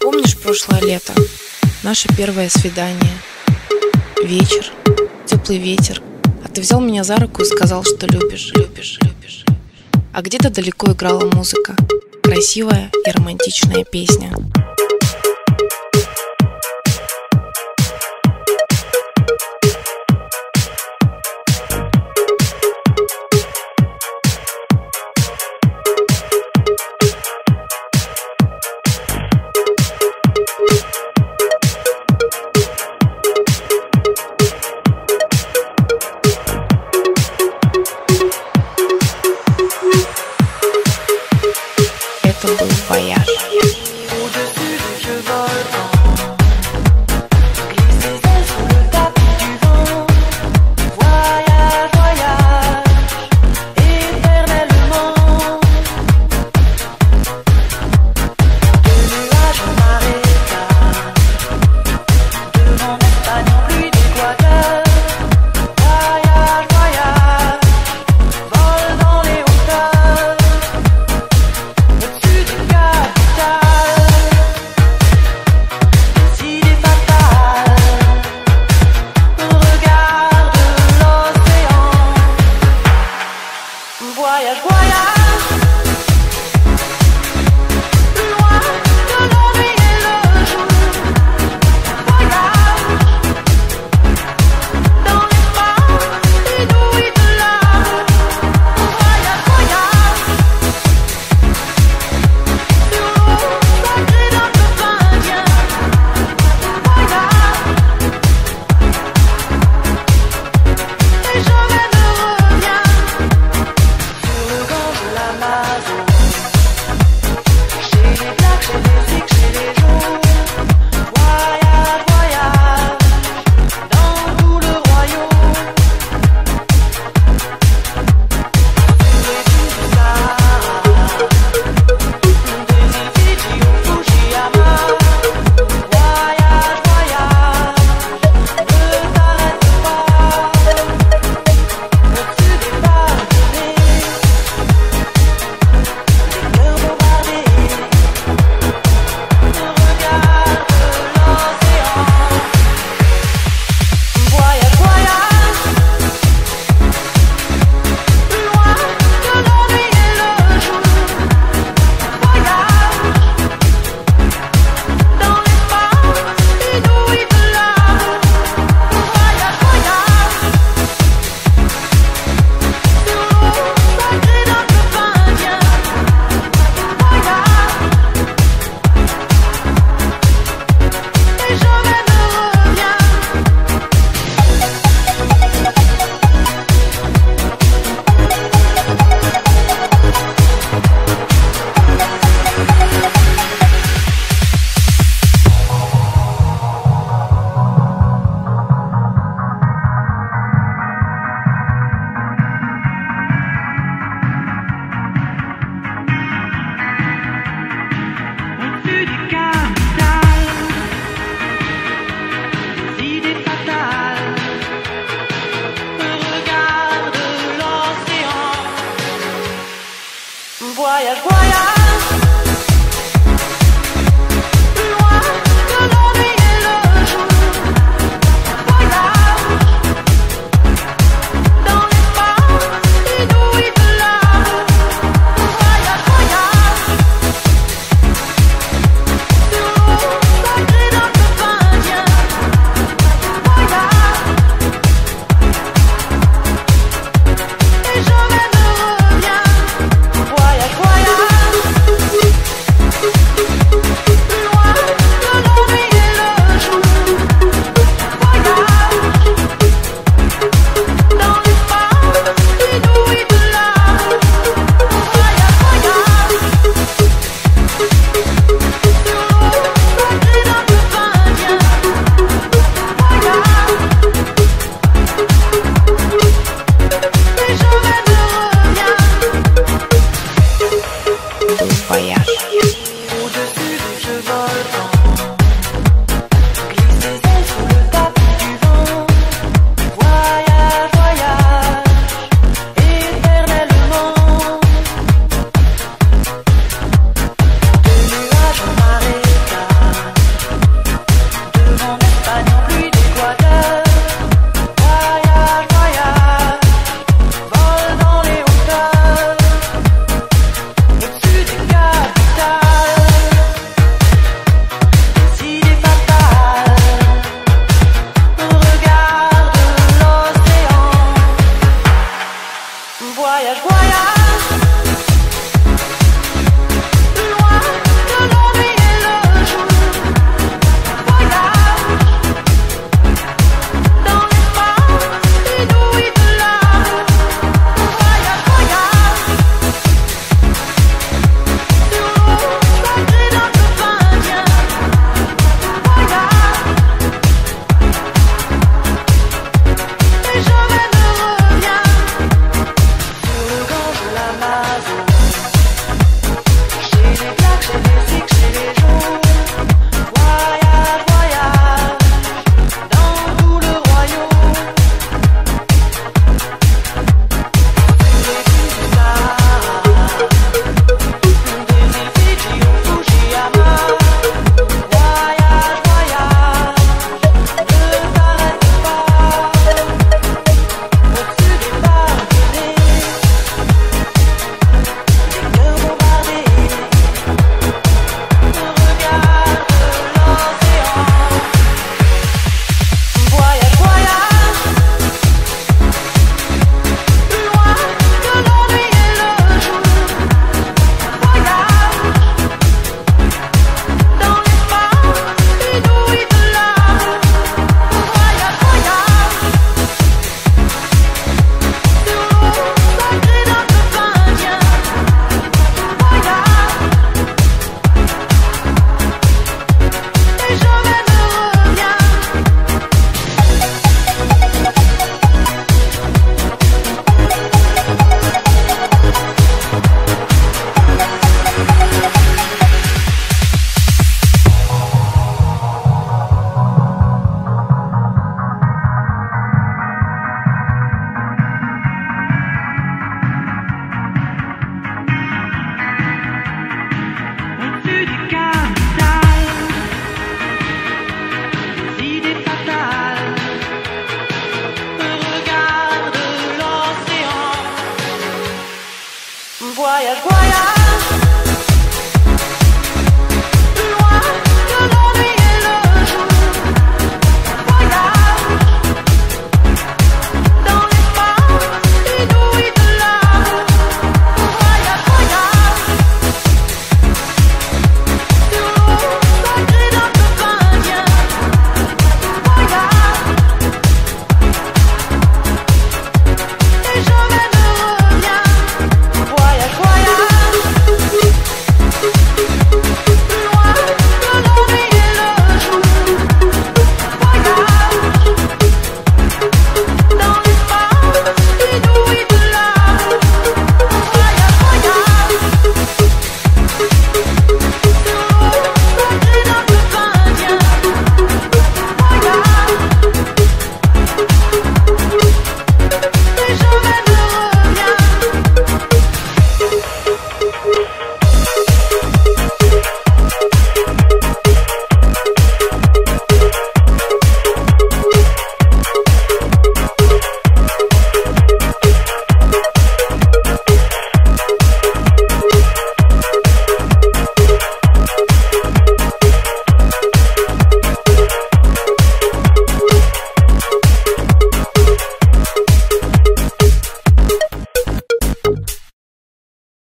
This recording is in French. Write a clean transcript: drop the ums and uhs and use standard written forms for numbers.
Помнишь прошлое лето? Наше первое свидание. Вечер, теплый ветер. А ты взял меня за руку и сказал, что любишь. А где-то далеко играла музыка. Красивая и романтичная песня. Это был Voyage. Voyage, voyage, loin de l'ennui et le jour. Voyage, dans l'espace inouï de l'amour. Voyage, voyage, sur l'eau sacrée d'un peuple indien. Voyage, et jamais ne reviens. Chez les blacks, chez les zigs, chez les jours. Voyage, voyage, dans tout le royaume. Sur les dunes du Sahara, des îles Fidji au Fujiyama. Voyage, voyage, ne t'arrête pas. Au-dessus des Pyrénées, les cœurs bombardés, ne regarde l'océan. Voyage, voyage, loin de l'ennui et le jour. Voyage, dans l'espace inouï de l'amour. Voyage, voyage, sur l'eau sacrée d'un peuple indien. Voyage, et jamais ne reviens. Au-dessus des capitales, des idées fatales, regarde l'océan. Voyage, voyage.